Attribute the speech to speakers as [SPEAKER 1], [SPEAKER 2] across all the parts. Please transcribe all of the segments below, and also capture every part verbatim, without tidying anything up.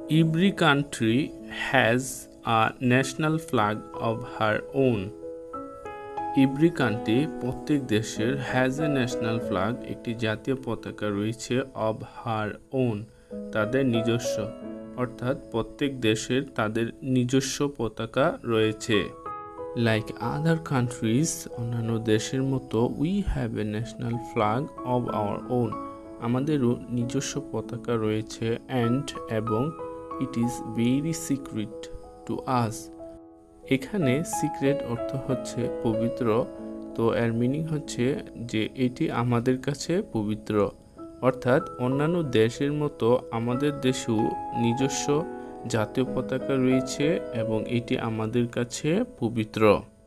[SPEAKER 1] Every country has a national flag of her own. Every country প্রত্যেক দেশের has a national flag একটি জাতীয় পতাকা রয়েছে of her own তাদের নিজস্ব অর্থাৎ প্রত্যেক দেশের তাদের নিজস্ব পতাকা রয়েছে। Like other countries অন্যান্য দেশের মতো we have a national flag of our own আমাদেরও নিজস্ব পতাকা রয়েছে and এবং it is very secret to us এখানে সিক্রেট অর্থ হচ্ছে পবিত্র তো এর মিনিং হচ্ছে যে এটি আমাদের কাছে পবিত্র অর্থাৎ অন্যান্য দেশের মতো আমাদের দেশেও নিজস্ব জাতীয় পতাকা রয়েছে এবং এটি আমাদের কাছে পবিত্র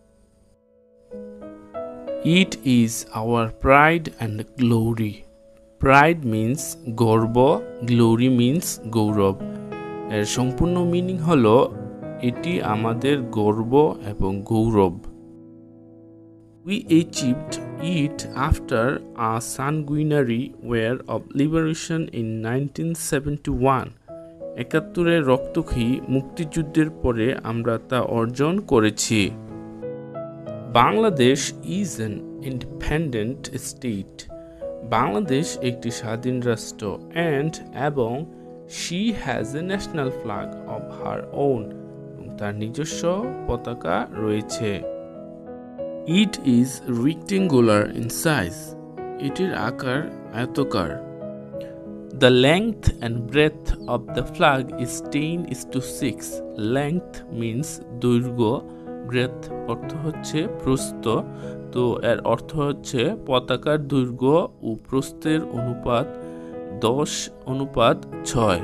[SPEAKER 1] It is our pride and glory Pride means গর্ব glory means গৌরব এর সম্পূর্ণ মিনিং হলো এটি আমাদের গর্ব এবং গৌরব We achieved it after a sanguinary war of liberation in nineteen seventy-one একাত্তরের রক্তক্ষয়ী মুক্তিযুদ্ধের পরে আমরা তা অর্জন করেছি Bangladesh is an independent state Bangladesh একটি স্বাধীন রাষ্ট্র and এবং she has a national flag of her own তার নিজস্ব পতাকা রয়েছে It is rectangular in size এটির আকার আয়তাকার The length and breadth of the flag is ten is to six Length means দৈর্ঘ্য breadth অর্থ হচ্ছে প্রস্থ তো এর অর্থ হচ্ছে পতাকার দৈর্ঘ্য ও প্রস্থের অনুপাত দশ অনুপাত ছয়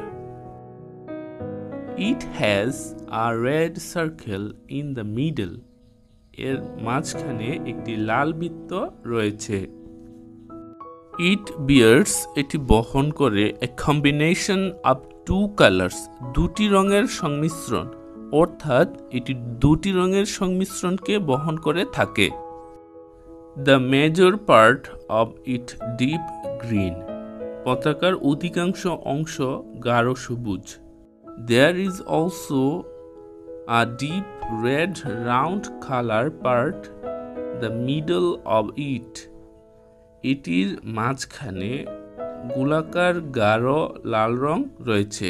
[SPEAKER 1] It has a red circle in the middle এর মাঝখানে একটি লাল বৃত্ত রয়েছে It bears এটি বহন করে a combination of two colors দুটি রঙের সংমিশ্রণ অর্থাৎ এটি দুটি রঙের সংমিশ্রণকে বহন করে থাকে The major part of it deep green পতাকার অধিকাংশ অংশ গাঢ় সবুজ There is also a deep red round color part the middle of it এটির মাঝখানে গোলাকার গাঢ় লাল রং রয়েছে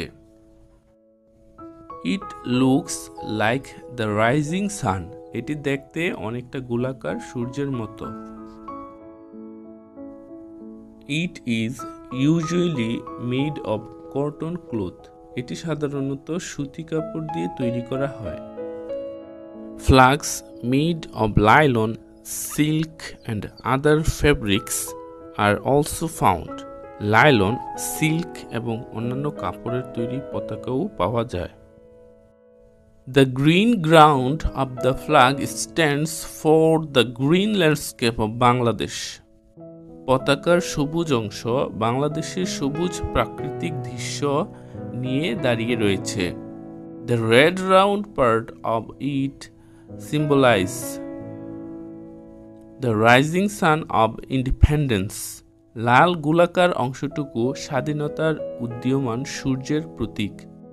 [SPEAKER 1] It looks like the rising sun এটি দেখতে অনেকটা গোলাকার সূর্যের মতো It is usually made of cotton cloth এটি সাধারণত সুতি কাপড় দিয়ে তৈরি করা হয় Flags made of nylon, silk and other fabrics are also found. Nylon, silk এবং অন্যান্য কাপড়ের তৈরি পতাকাও পাওয়া যায় The green ground of the flag stands for the green landscape of Bangladesh. পতাকার সবুজ অংশ বাংলাদেশের সবুজ প্রাকৃতিক দৃশ্য নিয়ে দাঁড়িয়ে রয়েছে The red round part of it symbolize the rising sun of independence. লাল গোলাকার অংশটুকু স্বাধীনতার উদীয়মান সূর্যের প্রতীক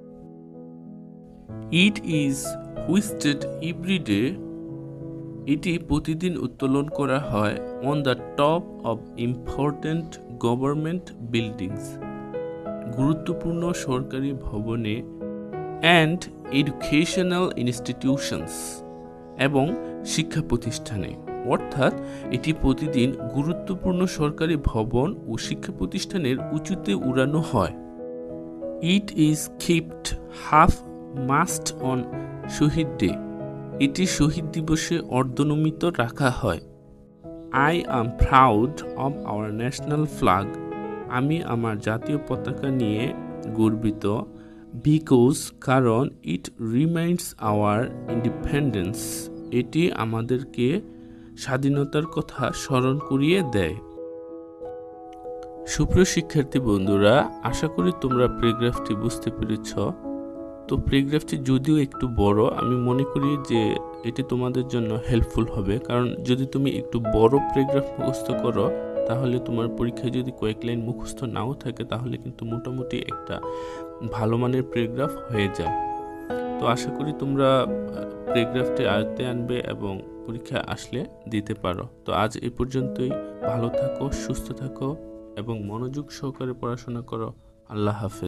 [SPEAKER 1] It is hoisted every day. এটি প্রতিদিন উত্তোলন করা হয় on the top of important government buildings. গুরুত্বপূর্ণ সরকারি ভবনে and educational institutions এবং শিক্ষা প্রতিষ্ঠানে অর্থাৎ এটি প্রতিদিন গুরুত্বপূর্ণ সরকারি ভবন ও শিক্ষা প্রতিষ্ঠানের উঁচুতে উড়ানো হয় It is kept half mast on Shahid day এটি শহীদ দিবসে অর্ধনমিত রাখা হয় I am proud of our national flag আমি আমার জাতীয় পতাকা নিয়ে গর্বিত because কারণ it reminds our independence এটি আমাদেরকে স্বাধীনতার কথা স্মরণ করিয়ে দেয় সুপ্রিয় শিক্ষার্থী বন্ধুরা আশা করি তোমরা প্যারাগ্রাফটি বুঝতে পেরেছ তো প্যারাগ্রাফটি যদিও একটু বড় আমি মনে করি যে এটি তোমাদের জন্য হেল্পফুল হবে কারণ যদি তুমি একটু বড় প্যারাগ্রাফ মুখস্থ করো তাহলে তোমার পরীক্ষায় যদি কয়েক লাইন মুখস্থ নাও থাকে তাহলে কিন্তু মোটামুটি একটা ভালো মানের প্যারাগ্রাফ হয়ে যায়। তো আশা করি তোমরা প্যারাগ্রাফটি আয়ত্তে আনবে এবং পরীক্ষায় আসলে দিতে পারো। তো আজ এই পর্যন্তই। ভালো থাকো, সুস্থ থাকো এবং মনোযোগ সহকারে পড়াশোনা করো। আল্লাহ হাফেজ।